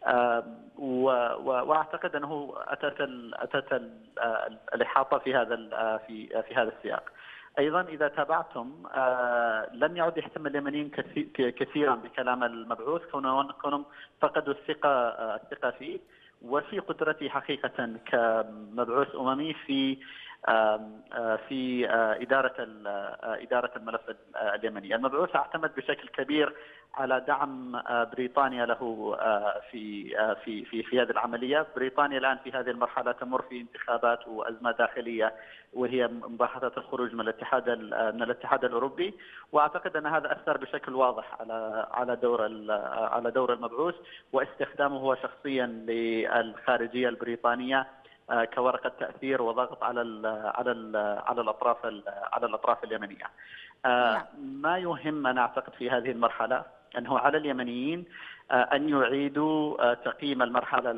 Speaker 5: واعتقد انه اتت اتت الاحاطه في هذا في في هذا السياق. ايضا اذا تابعتم لم يعد يهتم اليمنيين كثيرا بكلام المبعوث، كونهم فقدوا الثقه الثقه فيه وفي قدرته حقيقه كمبعوث اممي في في إدارة إدارة الملف اليمني. المبعوث اعتمد بشكل كبير على دعم بريطانيا له في في في في هذه العملية. بريطانيا الآن في هذه المرحلة تمر في انتخابات وأزمة داخلية، وهي مباحثة الخروج من الاتحاد من الاتحاد الأوروبي، وأعتقد أن هذا أثر بشكل واضح على على دور على دور المبعوث واستخدامه هو شخصيا للخارجية البريطانية كورقة تأثير وضغط على ال على ال على الأطراف على الأطراف اليمنية. ما يهم أنا أعتقد في هذه المرحلة أنه على اليمنيين أن يعيدوا تقييم المرحلة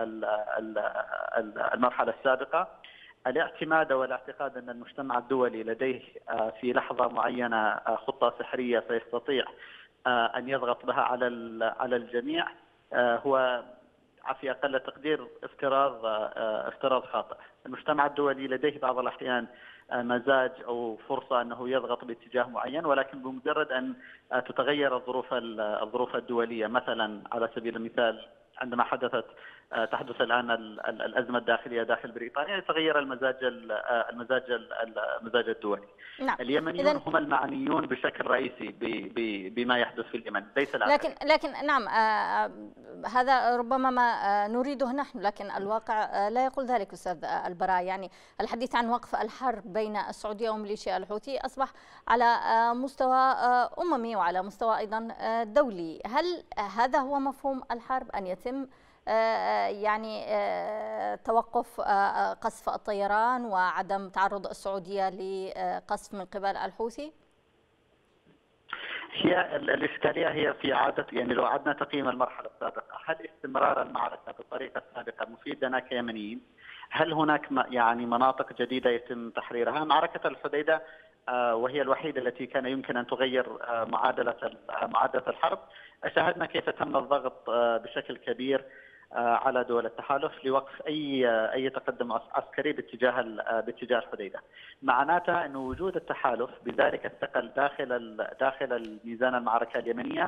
Speaker 5: المرحلة السابقة، الاعتماد والاعتقاد أن المجتمع الدولي لديه في لحظة معينة خطة سحرية سيستطيع أن يضغط بها على على الجميع، هو في أقل تقدير افتراض افتراض خاطئ. المجتمع الدولي لديه بعض الأحيان مزاج أو فرصة أنه يضغط باتجاه معين، ولكن بمجرد أن تتغير الظروف الظروف الدولية، مثلا على سبيل المثال عندما حدثت تحدث الآن الأزمة الداخلية داخل بريطانيا، يتغير المزاج المزاج المزاج الدولي.
Speaker 1: نعم.
Speaker 5: اليمنيون هم المعنيون بشكل رئيسي بما يحدث في اليمن، ليس الآخر.
Speaker 1: لكن لكن نعم، آه هذا ربما ما آه نريده نحن، لكن الواقع آه لا يقول ذلك أستاذ البراء. يعني الحديث عن وقف الحرب بين السعودية وميليشيا الحوثي أصبح على آه مستوى آه أممي وعلى مستوى أيضا آه دولي. هل هذا هو مفهوم الحرب، أن يتم يعني توقف قصف الطيران وعدم تعرض السعودية لقصف من قبل الحوثي؟
Speaker 5: هي الإشكالية هي في عادة، يعني لو عدنا تقييم المرحلة السابقة، هل استمرار المعركة بالطريقة السابقة مفيد لنا كيمنيين؟ هل هناك يعني مناطق جديدة يتم تحريرها؟ معركة الحديدة وهي الوحيدة التي كان يمكن أن تغير معادلة معادلة الحرب. شاهدنا كيف تم الضغط بشكل كبير على دول التحالف لوقف اي اي تقدم عسكري باتجاه باتجاه الحديده. معناتها انه وجود التحالف بذلك الثقل داخل داخل الميزان المعركه اليمنيه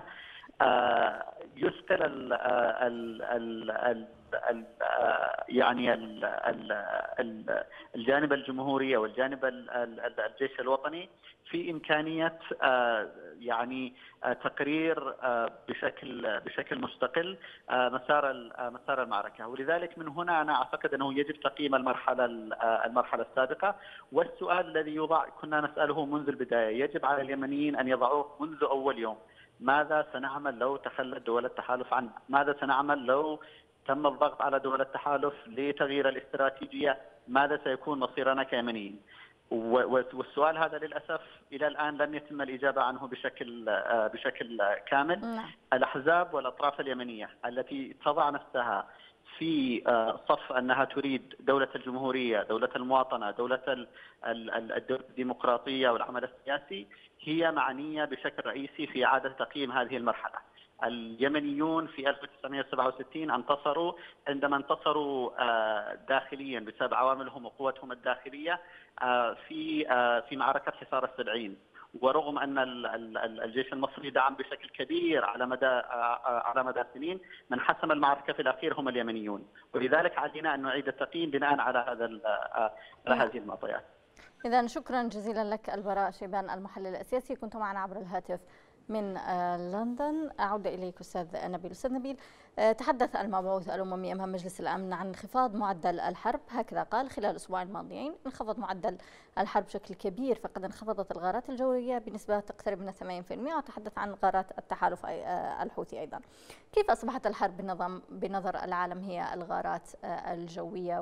Speaker 5: يثقل ال ال ال ال ال يعني ال ال الجانب الجمهوري او الجانب الجيش الوطني في امكانيه يعني تقرير بشكل بشكل مستقل مسار مسار المعركه، ولذلك من هنا انا اعتقد انه يجب تقييم المرحله المرحله السابقه، والسؤال الذي يوضع كنا نساله منذ البدايه يجب على اليمنيين ان يضعوه منذ اول يوم. ماذا سنعمل لو تخلت دول التحالف عنا؟ ماذا سنعمل لو تم الضغط على دول التحالف لتغيير الاستراتيجيه؟ ماذا سيكون مصيرنا كيمنيين؟ والسؤال هذا للاسف الى الان لم يتم الاجابه عنه بشكل بشكل كامل. الاحزاب والاطراف اليمنيه التي تضع نفسها في صف انها تريد دوله الجمهوريه، دوله المواطنه، دوله الديمقراطيه والعمل السياسي، هي معنيه بشكل رئيسي في اعاده تقييم هذه المرحله. اليمنيون في ألف وتسعمئة وسبعة وستين انتصروا عندما انتصروا داخليا بسبب عواملهم وقوتهم الداخليه في في معركه حصار السبعين، ورغم ان الجيش المصري دعم بشكل كبير على مدى على مدى سنين، من حسم المعركه في الاخير هم اليمنيون، ولذلك علينا ان نعيد التقييم بناء على هذا على هذه المعطيات.
Speaker 1: إذا شكرا جزيلا لك البراء شيبان المحلل السياسي، كنت معنا عبر الهاتف من لندن. أعود إليك أستاذ نبيل. أستاذ نبيل، تحدث المبعوث الأممي أمام مجلس الأمن عن انخفاض معدل الحرب، هكذا قال: خلال الأسبوعين الماضيين انخفض معدل الحرب بشكل كبير، فقد انخفضت الغارات الجوية بنسبة تقترب من ثمانين بالمئة، وتحدث عن غارات التحالف الحوثي أيضا. كيف أصبحت الحرب بنظام بنظر العالم هي الغارات الجوية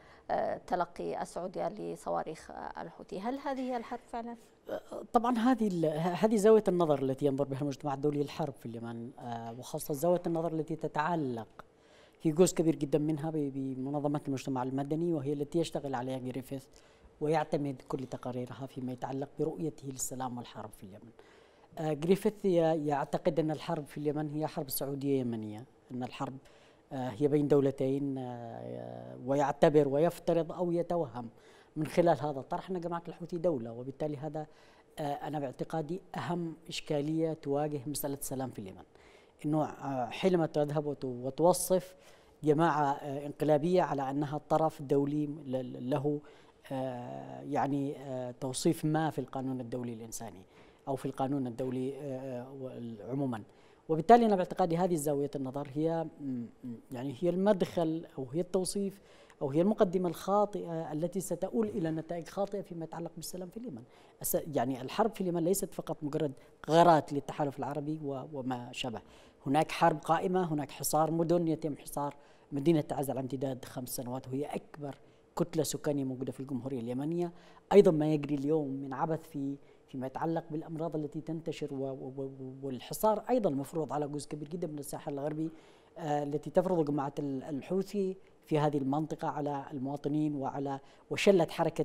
Speaker 1: وتلقي السعودية لصواريخ الحوثي؟ هل هذه هي الحرب فعلا؟
Speaker 3: طبعا هذه هذه زاويه النظر التي ينظر بها المجتمع الدولي للحرب في اليمن، وخاصه زاويه النظر التي تتعلق في جزء كبير جدا منها بمنظمات المجتمع المدني، وهي التي يشتغل عليها جريفيث ويعتمد كل تقاريرها فيما يتعلق برؤيته للسلام والحرب في اليمن. جريفيث يعتقد ان الحرب في اليمن هي حرب سعوديه يمنيه، ان الحرب هي بين دولتين، ويعتبر ويفترض او يتوهم من خلال هذا الطرح أن جماعة الحوثي دولة، وبالتالي هذا أنا باعتقادي أهم إشكالية تواجه مسألة السلام في اليمن، أنه حينما تذهب وتوصف جماعة انقلابية على أنها الطرف الدولي له يعني توصيف ما في القانون الدولي الإنساني أو في القانون الدولي عموما، وبالتالي أنا باعتقادي هذه زاوية النظر هي يعني هي المدخل أو هي التوصيف أو هي المقدمة الخاطئة التي ستؤول إلى نتائج خاطئة فيما يتعلق بالسلام في اليمن. يعني الحرب في اليمن ليست فقط مجرد غارات للتحالف العربي وما شابه، هناك حرب قائمة، هناك حصار مدن، يتم حصار مدينة تعز على امتداد خمس سنوات وهي أكبر كتلة سكانية موجودة في الجمهورية اليمنية. أيضا ما يجري اليوم من عبث في فيما يتعلق بالأمراض التي تنتشر، والحصار أيضا مفروض على جزء كبير جدا من الساحل الغربي التي تفرض جماعة الحوثي في هذه المنطقة على المواطنين وعلى وشلت حركة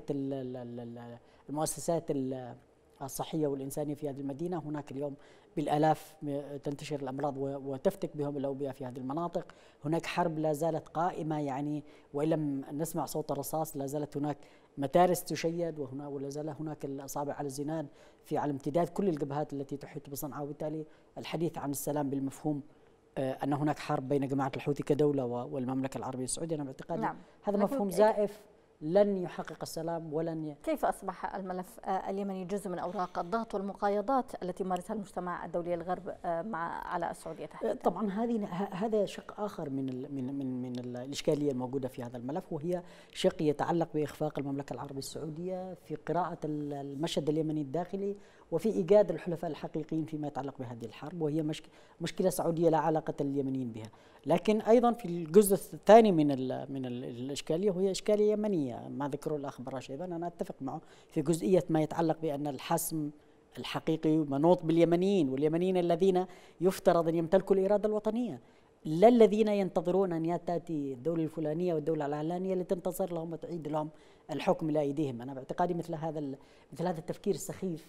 Speaker 3: المؤسسات الصحية والإنسانية في هذه المدينة. هناك اليوم بالآلاف تنتشر الأمراض وتفتك بهم الأوبئة في هذه المناطق. هناك حرب لا زالت قائمة، يعني وإن لم نسمع صوت الرصاص لا زالت هناك متارس تشيد، وهنا ولا زال هناك الأصابع على الزناد في على امتداد كل الجبهات التي تحيط بصنعاء، وبالتالي الحديث عن السلام بالمفهوم أن هناك حرب بين جماعة الحوثي كدولة والمملكة العربية السعودية، أنا باعتقادي نعم. هذا مفهوم زائف لن يحقق السلام ولن ي...
Speaker 1: كيف أصبح الملف اليمني جزء من أوراق الضغط والمقايضات التي مارسها المجتمع الدولي الغرب مع على السعودية تحديدا؟
Speaker 3: طبعا هذه هذا شق آخر من ال من من من الإشكالية الموجودة في هذا الملف، وهي شق يتعلق بإخفاق المملكة العربية السعودية في قراءة المشهد اليمني الداخلي وفي إيجاد الحلفاء الحقيقيين فيما يتعلق بهذه الحرب، وهي مشكلة سعودية لا علاقة لليمنيين بها. لكن أيضا في الجزء الثاني من ال من ال الإشكالية وهي إشكالية يمنية، ما ذكره الأخ براء شيبان أنا أتفق معه في جزئية ما يتعلق بأن الحسم الحقيقي منوط باليمنيين، واليمنيين الذين يفترض أن يمتلكوا الإرادة الوطنية، لا الذين ينتظرون أن تأتي الدولة الفلانية والدولة العلانية لتنتصر لهم وتعيد لهم الحكم إلى أيديهم. أنا باعتقادي مثل هذا مثل هذا التفكير السخيف،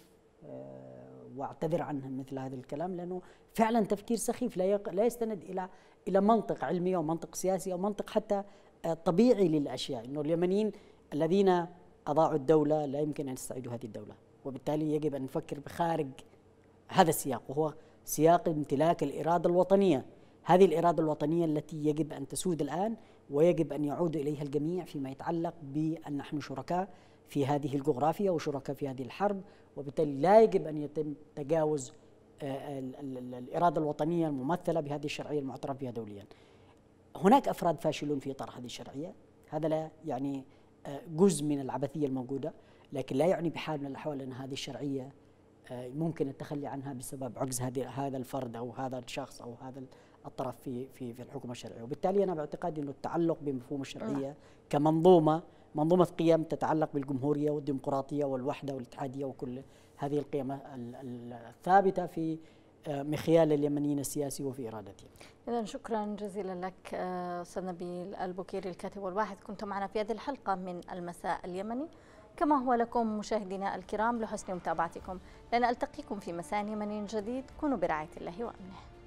Speaker 3: واعتذر عنه مثل هذا الكلام لأنه فعلا تفكير سخيف لا لا يستند إلى إلى منطق علمي أو منطق سياسي أو منطق حتى طبيعي للأشياء، إنه اليمنيين الذين أضاعوا الدولة لا يمكن أن يستعيدوا هذه الدولة، وبالتالي يجب أن نفكر بخارج هذا السياق، وهو سياق امتلاك الإرادة الوطنية. هذه الإرادة الوطنية التي يجب أن تسود الآن، ويجب أن يعود إليها الجميع فيما يتعلق بأن نحن شركاء في هذه الجغرافيا وشركاء في هذه الحرب، وبالتالي لا يجب أن يتم تجاوز الإرادة الوطنية الممثلة بهذه الشرعية المعترف بها دوليا. هناك أفراد فاشلون في إطار هذه الشرعية، هذا لا يعني جزء من العبثية الموجودة، لكن لا يعني بحال من الأحوال أن هذه الشرعية ممكن التخلي عنها بسبب عجز هذا الفرد أو هذا الشخص أو هذا الطرف في في في الحكومة الشرعية. وبالتالي أنا باعتقادي أنه التعلق بمفهوم الشرعية كمنظومة منظومة قيم تتعلق بالجمهورية والديمقراطية والوحدة والاتحادية وكل هذه القيم الثابتة في مخيال اليمنيين السياسي وفي إرادتهم.
Speaker 1: إذن شكرا جزيلا لك أستاذ نبيل البكيري الكاتب والباحث، كنت معنا في هذه الحلقة من المساء اليمني، كما هو لكم مشاهدينا الكرام لحسن متابعتكم. لن ألتقيكم في مساء يمني جديد، كونوا برعاية الله وأمنه.